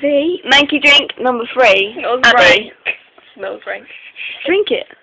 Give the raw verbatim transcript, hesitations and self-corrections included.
V. Manky drink number three. Smells Abby. rank. Smells rank. Drink it.